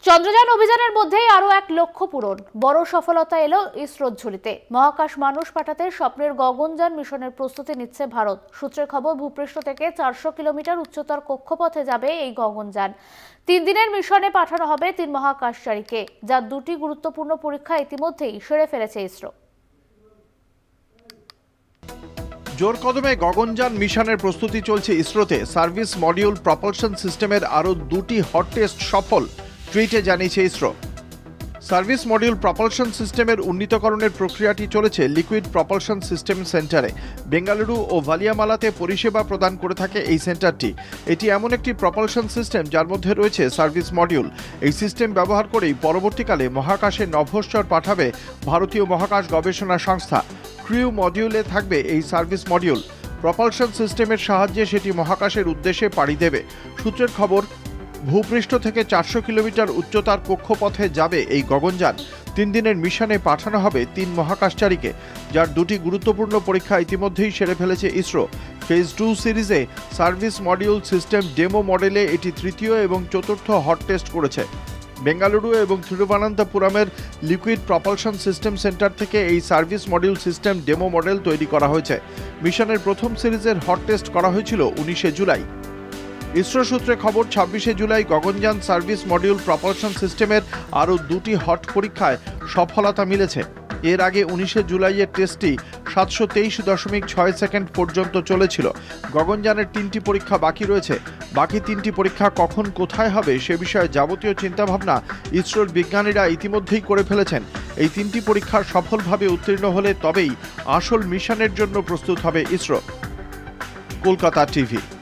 চন্দ্রযান অভিযানের মধ্যেই আরো এক লক্ষ্য পূরণ। বড় সফলতা এলো ইসরোর ঝুলিতে। মহাকাশ মানুষ পাঠাতে স্বপ্নের গগনযান মিশনের প্রস্তুতি নিচ্ছে ভারত। সূত্রের খবর, ভূপৃষ্ঠ থেকে 400 কিলোমিটার উচ্চতার কক্ষপথে যাবে এই গগনযান। 3 দিনের মিশনে পাঠানো হবে 3 মহাকাশচারীকে, যার 2টি গুরুত্বপূর্ণ পরীক্ষা ইতিমধ্যেই সেরে ফেলেছে ইসরো। জোর কদমে গগনযান মিশনের প্রস্তুতি চলছে ইসরোতে। সার্ভিস মডিউল প্রপালশন সিস্টেমের আরও 2টি হট টেস্ট সফল, টুইটে জানিয়েছে ইসরো। সার্ভিস মডিউল প্রপালশন সিস্টেমের উন্নীতকরণের প্রক্রিয়াটি চলেছে লিকুইড প্রপালশন সিস্টেম সেন্টারে। বেঙ্গালুরু ও ভালিয়ামালাতে পরিষেবা প্রদান করে থাকে এই সেন্টারটি। এটি এমন একটি প্রপালশন সিস্টেম যার মধ্যে রয়েছে সার্ভিস মডিউল। এই সিস্টেম ব্যবহার করেই পরবর্তীকালে মহাকাশে নভোশ্চর পাঠাবে ভারতীয় মহাকাশ গবেষণা সংস্থা। ক্রিউ মডিউলে থাকবে এই সার্ভিস মডিউল। প্রপালশন সিস্টেমের সাহায্যে সেটি মহাকাশের উদ্দেশ্যে পাড়ি দেবে। সূত্রের খবর, ভূপৃষ্ঠ থেকে 400 কিলোমিটার উচ্চতার কক্ষপথে যাবে এই গগনযান। 3 দিনের মিশনে পাঠানো হবে 3 মহাকাশচারীকে, যার 2টি গুরুত্বপূর্ণ পরীক্ষা ইতিমধ্যেই সেরে ফেলেছে ইসরো। ফেজ 2 সিরিজে সার্ভিস মডিউল সিস্টেম ডেমো মডেলে এটি 3য় এবং 4র্থ হট টেস্ট করেছে। বেঙ্গালুরু এবং থিরুবনন্তপুরমের লিকুইড প্রপালশন সিস্টেম সেন্টার থেকে এই service module system demo model তৈরি করা হয়েছে। মিশনের প্রথম সিরিজের হট টেস্ট করা হয়েছিল 19শে জুলাই। ইসরো সূত্রে খবর, 26শে জুলাই গগনযান সার্ভিস মডিউল প্রপালশন সিস্টেমের আরও 2টি হট পরীক্ষায় সফলতা মিলেছে। এর আগে 19শে জুলাইয়ের টেস্টটি 723.6 সেকেন্ড পর্যন্ত চলেছিল। গগনযানের 3টি পরীক্ষা বাকি রয়েছে। বাকি 3টি পরীক্ষা কখন কোথায় হবে সে বিষয়ে যাবতীয় চিন্তাভাবনা ইসরোর বিজ্ঞানীরা ইতিমধ্যেই করে ফেলেছেন। এই 3টি পরীক্ষা সফলভাবে উত্তীর্ণ হলে তবেই আসল মিশনের জন্য প্রস্তুত হবে ইসরো। কলকাতা টিভি।